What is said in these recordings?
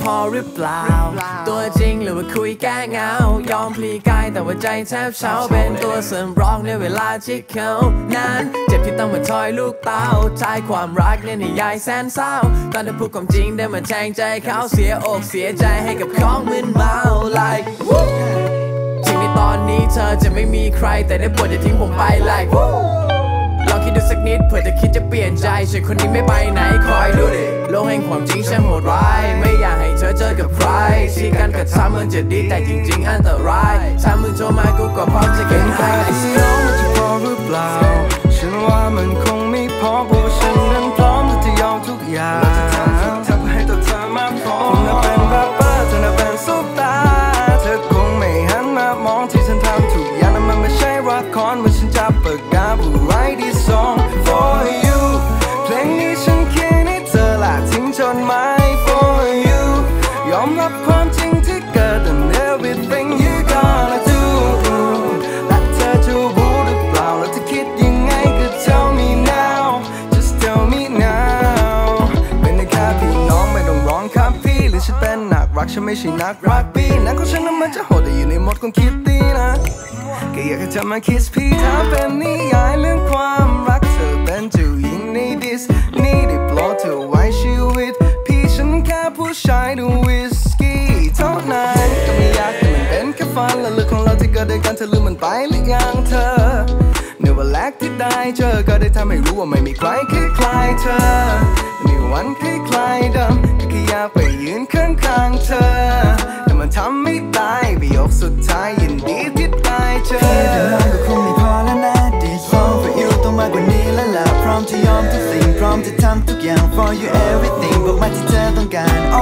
พอหรือเปล่าตัวจริงหรือว่าคุยแก้เงายอมพลีกายแต่ว่าใจแทบเช้าเป็นตัวเสริมร้องในเวลาที่เขานั้นเจ็บที่ต้องมาทอยลูกเต้าท้ายความรักเนี่ยนิยายแสนเศร้าตอนได้พูดความจริงได้มาแทงใจเขาเสียอกเสียใจให้กับของมึนเมา like ถึงในตอนนี้เธอจะไม่มีใครแต่ได้โปรดอย่าทิ้งผมไป like ลองคิดดูสักนิดเผื่อจะคิดจะเปลี่ยนใจฉันคนนี้ไม่ไปไหนคอยดูดิโลกแห่งความจริงช่างโหดร้ายไม่อยากให้เธอเจอกับใครที่การกระทำมันจะดีแต่จริงๆอันตรายถ้ามึงโทรมากูก็พร้อมจะเกินไปมันจะพอหรือเปล่าฉันว่ามันคงไม่พอเพราะฉันนั้นพร้อมที่จะยอมทุกอย่างทำให้ตัวเธอมาพร้อมผมน่ะเป็นแรปเปอร์เธอน่ะเป็นซุปตาร์เธอคงไม่หันมามองที่ฉันทำทุกอย่างนั้นมันไม่ใช่ละครว่าฉันจะเปิดกาบูไรดีซอง for you เพลงนี้ฉันเขียนให้เธอละทิ้งจนไม่ for you ยอมรับความจริงที่เกิด and everything you gonna do และเธอจะรู้หรือเปล่าแล้วจะคิดยังไงก็ tell me now just tell me now เป็นแค่พี่น้องไม่ต้องร้องครับพี่หรือฉันเป็นนักรักฉันไม่ใช่นักรักบี้นักของฉันนั้นมันจะโหดแต่อยู่ในโหมดของคิตตี้นะก็อยากให้เธอมาคิสพี่ถ้าเป็นนิยายเรื่องความรักเธอเป็นเจ้าหญิงในดิสนีย์ได้โปรดเธอไว้ชีวิตพี่ฉันแค่ผู้ชายดูวิสกี้เท่านั้นก็ไม่อยากให้มันเป็นแค่ฝันและเรื่องของเราที่เกิดด้วยกันเธอลืมมันไปหรือยังเธอในวันแรกที่ได้เจอก็ได้ทำให้รู้ว่าไม่มีใครคล้ายเธอมีวันคล้ายเดิมก็แค่อยากไปยืนข้างๆเธอแต่มันทำไม่ได้ประโยคสุดท้ายยินดีที่ได้เจอแค่เดินก็คงไม่พอแล้วนะ This song for you ต้องมากกว่านี้แล้วล่ะพร้อมจะยอมทุกสิ่งพร้อมจะทำทุกอย่าง for you everything บอกมาที่เธอต้องการ oh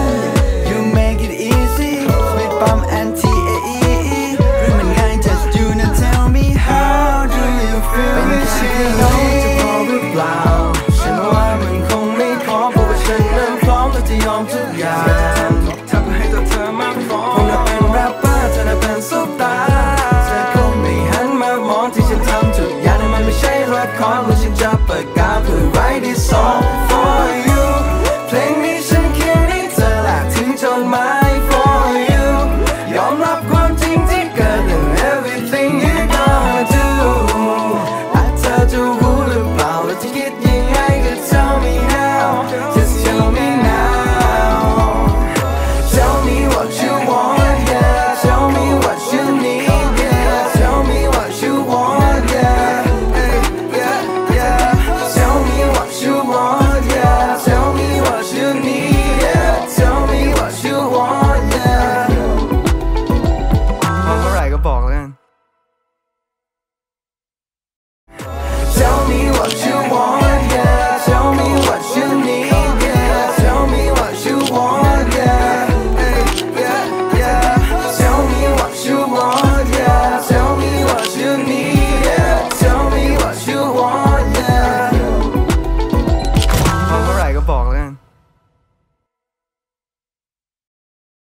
you make it easy sweet bomb anti-AE หรือมันง่าย just you now tell me how do you feel ไม่ใช่น้องจะพอหรือเปล่าฉันว่ามันคงไม่พอเพราะว่าฉันนั้นพร้อมที่จะยอมทุกอย่าง